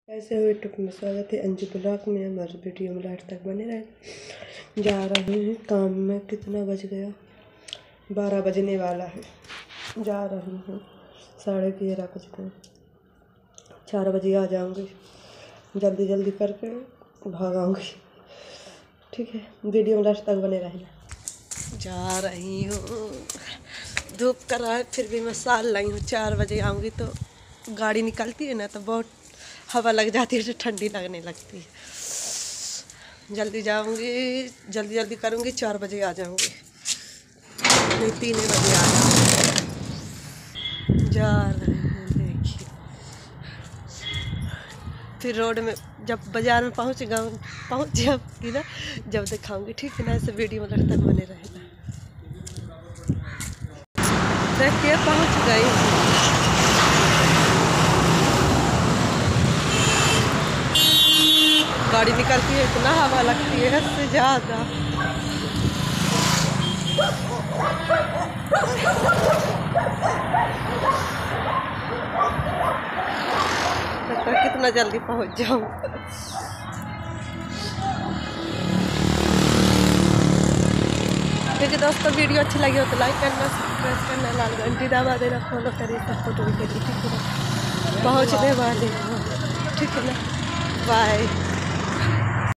कैसे हो यूट्यूब में स्वागत है अंजू ब्लॉग में। हमारे वीडियो में लास्ट तक बने रहे। जा रहे हैं काम में। कितना बज गया? 12 बजने वाला है। जा रही हूँ। 11:30 बज गए। 4 बजे आ जाऊँगी। जल्दी जल्दी करके भागाऊँगी। ठीक है, वीडियो में लास्ट तक बने रहना। जा रही हूँ। धूप कर रहा है फिर भी मैं साल लाई हूँ। 4 बजे आऊँगी तो गाड़ी निकलती है ना तो बहुत हवा लग जाती है तो ठंडी लगने लगती है। जल्दी जाऊंगी, जल्दी जल्दी करूंगी। 4 बजे आ जाऊंगी, नहीं 3 बजे आ जाऊंगी। जा रहे हैं, देखिए। फिर रोड में जब बाजार में पहुंच जाऊंगी ना, जब दिखाऊंगी। ठीक है ना, ऐसे वीडियो में लगता बने रहेगा। देखिए पहुंच गई। गाड़ी निकलती है इतना हवा लगती है इससे ज़्यादा। तो कितना जल्दी पहुंच जाऊँ। ठीक है दोस्तों, वीडियो अच्छी लगी हो तो लाइक करना, सब्सक्राइब करना, लाल घंटी दबा देना, फॉलो करिए, सपोर्ट भी करिए। ठीक है ना, पहुँचने वाले। ठीक है ना, बाय।